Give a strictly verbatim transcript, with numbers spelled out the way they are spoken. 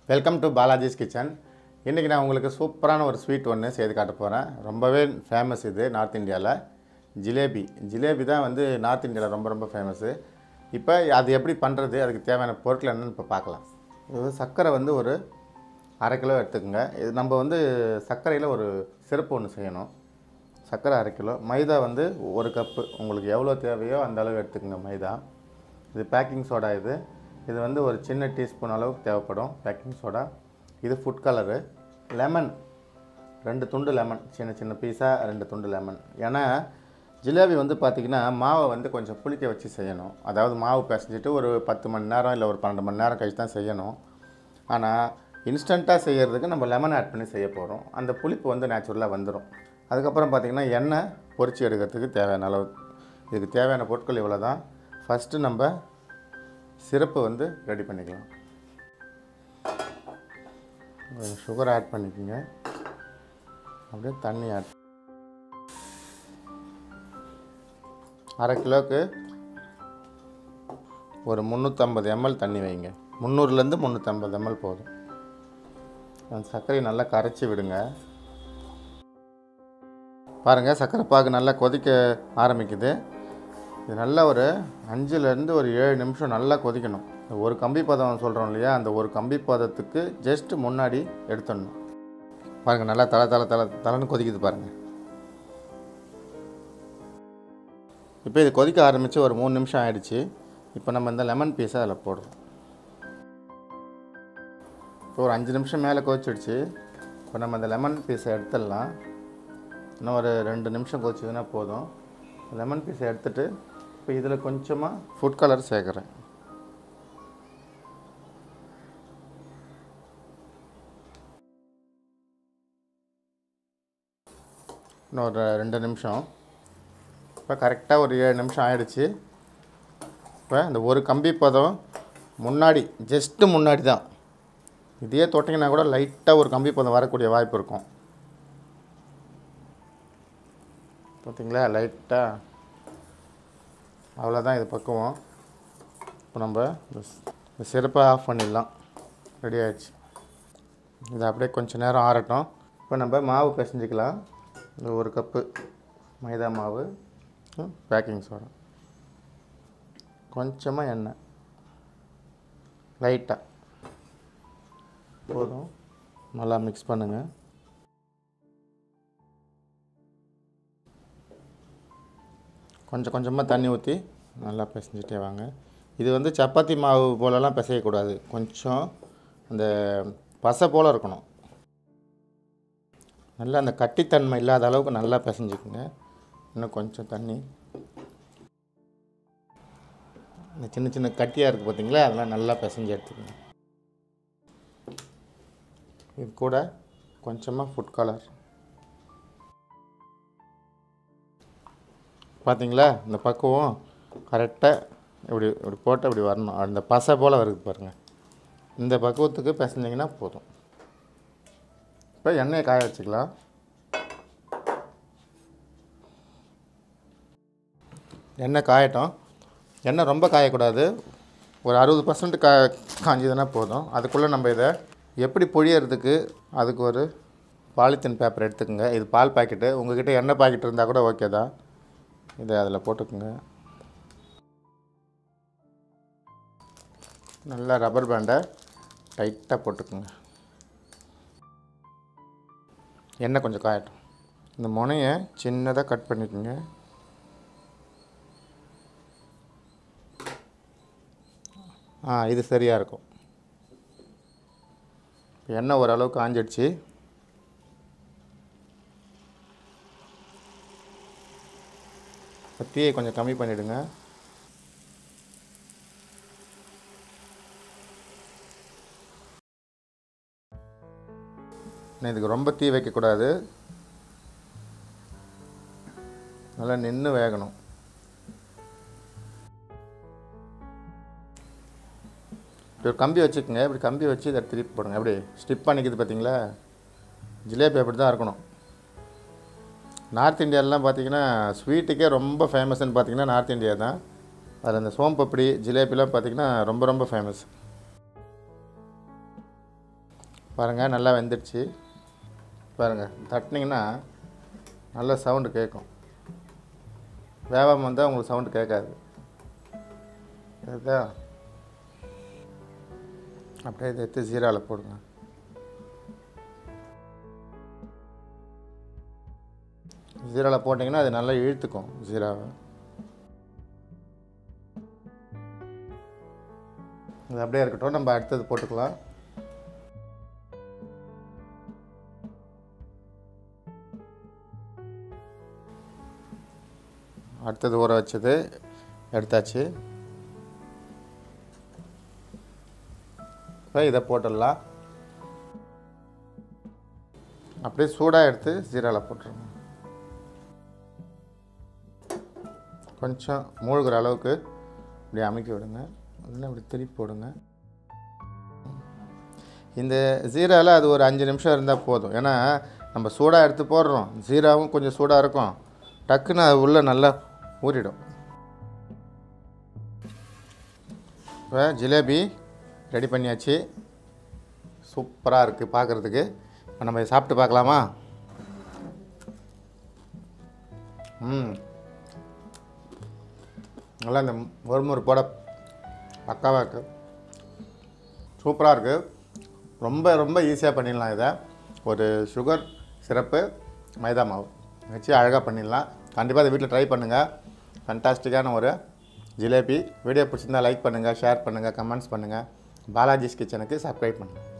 Welcome to Balaji's kitchen. இன்றைக்கி நான் உங்களுக்கு சூப்பரான ஒரு ஸ்வீட் ஒன்று செய்து காட்ட போகிறேன். ரொம்பவே ஃபேமஸ் இது நார்த் இந்தியாவில். ஜிலேபி ஜிலேபி தான் வந்து நார்த் இந்தியாவில் ரொம்ப ரொம்ப ஃபேமஸ்ஸு. இப்போ அது எப்படி பண்ணுறது, அதுக்கு தேவையான பொருட்கள் என்னென்னு இப்போ பார்க்கலாம். இது சர்க்கரை வந்து ஒரு அரை கிலோ எடுத்துக்கோங்க. இது நம்ம வந்து சர்க்கரையில் ஒரு சிறப்பு ஒன்று செய்யணும். சர்க்கரை அரை கிலோ, மைதா வந்து ஒரு கப்பு, உங்களுக்கு எவ்வளோ தேவையோ அந்த அளவு எடுத்துக்கோங்க மைதா. இது பேக்கிங் சோடா. இது இது வந்து ஒரு சின்ன டீஸ்பூன் அளவுக்கு தேவைப்படும் பேக்கிங் சோடா. இது ஃபுட் கலரு. லெமன், ரெண்டு துண்டு லெமன், சின்ன சின்ன பீஸாக ரெண்டு துண்டு லெமன். ஏன்னா ஜிலேபி வந்து பார்த்திங்கன்னா மாவை வந்து கொஞ்சம் புளிக்க வச்சு செய்யணும். அதாவது மாவு பிசைஞ்சிட்டு ஒரு பத்து மணி நேரம் இல்லை ஒரு பன்னெண்டு மணி நேரம் கழிச்சு தான் செய்யணும். ஆனால் இன்ஸ்டண்ட்டாக செய்கிறதுக்கு நம்ம லெமன் ஆட் பண்ணி செய்ய போகிறோம். அந்த புளிப்பு வந்து நேச்சுரலாக வந்துடும். அதுக்கப்புறம் பார்த்திங்கன்னா எண்ணெய் பொரிச்சு எடுக்கிறதுக்கு தேவையான அளவு. இதுக்கு தேவையான பொருட்கள் இவ்வளோ தான். ஃபஸ்ட்டு நம்ம சிரப்பு வந்து ரெடி பண்ணிக்கலாம். சுகர் ஆட் பண்ணிக்கோங்க. அப்படியே தண்ணி ஆட், அரை கிலோவுக்கு ஒரு முந்நூற்றம்பது எம்எல் தண்ணி வைங்க. முந்நூறுலேருந்து முந்நூற்றம்பது எம்எல் போதும். அந்த சர்க்கரையை நல்லா கரைச்சி விடுங்க. பாருங்கள், சர்க்கரை பாகு நல்லா கொதிக்க ஆரம்பிக்குது. இது நல்லா ஒரு அஞ்சுலேருந்து ஒரு ஏழு நிமிஷம் நல்லா கொதிக்கணும். ஒரு கம்பி பதம் சொல்கிறோம் இல்லையா, அந்த ஒரு கம்பி பதத்துக்கு ஜஸ்ட்டு முன்னாடி எடுத்துடணும். பாருங்கள், நல்லா தலை தலை தலை தலைன்னு கொதிக்குது பாருங்கள். இப்போ இது கொதிக்க ஆரம்பித்து ஒரு மூணு நிமிஷம் ஆகிடுச்சு. இப்போ நம்ம இந்த லெமன் பீஸை அதில் போடுறோம். இப்போ ஒரு அஞ்சு நிமிஷம் மேலே கொதிச்சிடுச்சு. இப்போ நம்ம இந்த லெமன் பீஸை எடுத்துடலாம். இன்னும் ஒரு ரெண்டு நிமிஷம் கொதிச்சதுன்னா போதும். லெமன் பீஸை எடுத்துகிட்டு இப்போ இதில் கொஞ்சமாக ஃபுட் கலர் சேர்க்குறேன். இன்னும் ஒரு ரெண்டு நிமிஷம். இப்போ கரெக்டாக ஒரு ஏழு நிமிஷம் ஆகிடுச்சு. இப்போ இந்த ஒரு கம்பி பதம் முன்னாடி, ஜஸ்ட்டு முன்னாடி தான். இதையே தொட்டிங்கன்னா கூட லைட்டாக ஒரு கம்பி பதம் வரக்கூடிய வாய்ப்பு இருக்கும். பார்த்திங்களா, லைட்டாக, அவ்வளோதான். இது பக்குவம். இப்போ நம்ம இந்த சிரப்பை ஆஃப் பண்ணிடலாம். ரெடி ஆகிடுச்சு. இது அப்படியே கொஞ்சம் நேரம் ஆறட்டும். இப்போ நம்ம மாவு பிசைஞ்சிக்கலாம். இந்த ஒரு கப்பு மைதா மாவு, பேக்கிங் சோடா, கொஞ்சமாக எண்ணெய், லைட்டாக போதும். நல்லா மிக்ஸ் பண்ணுங்கள். கொஞ்சம் கொஞ்சமாக தண்ணி ஊற்றி நல்லா பிசைஞ்சிட்டே வாங்க. இது வந்து சப்பாத்தி மாவு போலலாம் பிசையக்கூடாது. கொஞ்சம் அந்த பசை போல் இருக்கணும். நல்லா அந்த கட்டித்தன்மை இல்லாத அளவுக்கு நல்லா பிசைஞ்சிக்குங்க. இன்னும் கொஞ்சம் தண்ணி, இந்த சின்ன சின்ன கட்டியாக இருக்குது பார்த்திங்களா, அதெல்லாம் நல்லா பிசைஞ்சு எடுத்துக்கோங்க. இது கூட கொஞ்சமாக ஃபுட் கலர். பார்த்திங்களா, இந்த பக்குவம் கரெக்டாக இப்படி இப்படி போட்டு இப்படி வரணும். அந்த பசை போல் வருது பாருங்கள். இந்த பக்குவத்துக்கு பிசைஞ்சிங்கன்னா போதும். இப்போ எண்ணெயை காய வச்சுக்கலாம். எண்ணெய் காயட்டும். எண்ணெய் ரொம்ப காயக்கூடாது. ஒரு அறுபது பர்சன்ட் கா காஞ்சதுன்னா போதும். அதுக்குள்ளே நம்ம இதை எப்படி பொழியறதுக்கு, அதுக்கு ஒரு பாலித்தீன் பேப்பர் எடுத்துக்கோங்க. இது பால் பாக்கெட்டு. உங்கள்கிட்ட எண்ணெய் பாக்கெட் இருந்தால் கூட ஓகே தான். இதை அதில் போட்டுக்குங்க. நல்லா ரப்பர் பேண்டை டைட்டாக போட்டுக்குங்க. எண்ணெய் கொஞ்சம் காயட்டும். இந்த முனையை சின்னதாக கட் பண்ணிக்கோங்க. ஆ, இது சரியாக இருக்கும். எண்ணெய் ஓரளவுக்கு காஞ்சிடுச்சு. தீயை கொஞ்சம் கம்மி பண்ணிவிடுங்க. இதுக்கு ரொம்ப தீ வைக்கக்கூடாது. நல்லா நின்று வேகணும். இப்படி ஒரு கம்பி வச்சுக்கோங்க. இப்படி கம்பி வச்சு இதை திருப்பி போடுங்க. அப்படி ஸ்டிப் பண்ணிக்குது பார்த்திங்களா. ஜிலேபி அப்படி தான் இருக்கணும். நார்த் இந்தியாவிலலாம் பார்த்திங்கன்னா ஸ்வீட்டுக்கே ரொம்ப ஃபேமஸ்ன்னு பார்த்திங்கன்னா நார்த் இந்தியா தான். அதில் இந்த சோம்பப்படி ஜிலேபிலாம் பார்த்திங்கன்னா ரொம்ப ரொம்ப ஃபேமஸ். பாருங்கள் நல்லா வெந்துடுச்சு. பாருங்கள் தட்டினீங்கன்னா நல்ல சவுண்டு கேட்கும். வேகாமல் வந்தால் உங்களுக்கு சவுண்டு கேட்காது. இதுதான் அப்படியே இதை எடுத்து ஜீராவில் போடுங்க. ஜீராவில் போட்டிங்கன்னா அது நல்லா இழுத்துக்கும் ஜீராவை. இது அப்படியே இருக்கட்டும், நம்ம அடுத்தது போட்டுக்கலாம். அடுத்தது ஊற வச்சது எடுத்தாச்சு. இப்போ இதை போட்டுடலாம். அப்படியே சூடாக எடுத்து ஜீராவில் போட்டுருங்க. கொஞ்சம் மூழ்கிற அளவுக்கு இப்படி அமைக்கி விடுங்க. இல்லை இப்படி திருப்பி போடுங்க. இந்த ஜீராவில் அது ஒரு அஞ்சு நிமிஷம் இருந்தால் போதும். ஏன்னா நம்ம சூடாக எடுத்து போடுறோம், ஜீராவும் கொஞ்சம் சூடாக இருக்கும், டக்குன்னு அது உள்ளே நல்லா ஊறிடும். இப்போ ஜிலேபி ரெடி பண்ணியாச்சு. சூப்பராக இருக்குது பார்க்குறதுக்கு. இப்போ நம்ம சாப்பிட்டு பார்க்கலாமா? ம் நல்லா இந்த மொறுமொறு போட பக்காவாக இருக்குது. சூப்பராக இருக்குது. ரொம்ப ரொம்ப ஈஸியாக பண்ணிடலாம். இதை ஒரு சுகர் சிரப்பு மைதா மாவு வச்சு அழகாக பண்ணிடலாம். கண்டிப்பாக அதை வீட்டில் ட்ரை பண்ணுங்கள். ஃபண்டாஸ்டிக்கான ஒரு ஜிலேபி. வீடியோ பிடிச்சிருந்தால் லைக் பண்ணுங்கள், ஷேர் பண்ணுங்கள், கமெண்ட்ஸ் பண்ணுங்கள். பாலாஜிஸ் கிச்சனுக்கு சப்ஸ்கிரைப் பண்ணுங்கள்.